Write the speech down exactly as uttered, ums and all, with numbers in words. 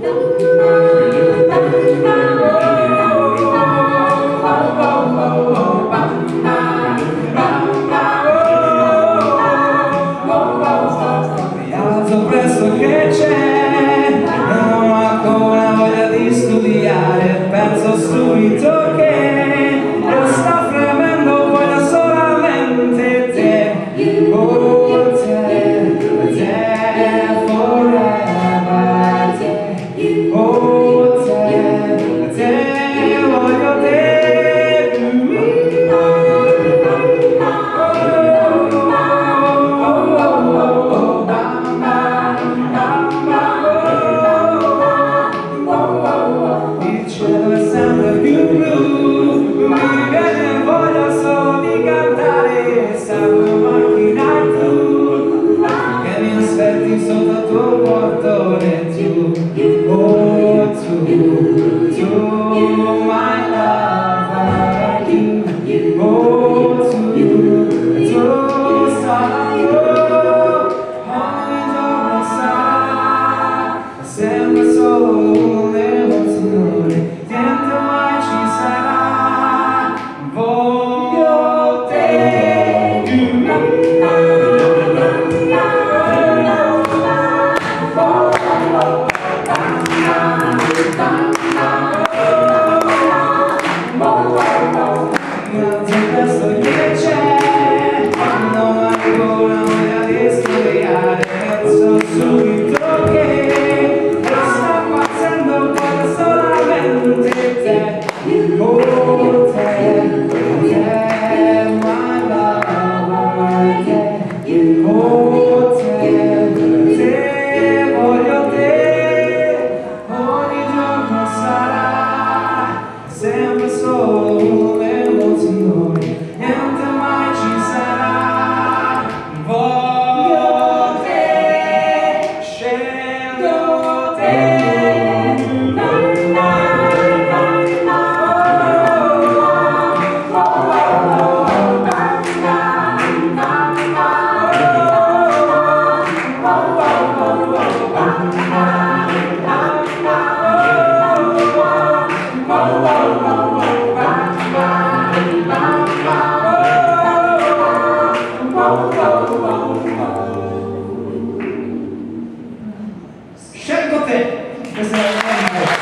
Alzo presto che c'è, non ho ancora voglia di studiare, penso subito che lo sta fremendo, voglio solamente te, oh te, te, forever, te, oh te, te, voglio te. Sotto il tuo portone tu, oh tu, tu, my lover, you, oh tu, tu sarai ogni giorno sarà sempre solo un'emozione, niente mai ci sarà, voglio te, questo che c'è, non ho ancora voglia di studiare, penso subito che lo sta facendo poi solamente te, oh te, te, my lover, te, oh te, te, voglio te, ogni giorno sarà sempre solo un'emozione, niente mai ci sarà, voglio te, scelgo te. Scelgo te! Questa è la mia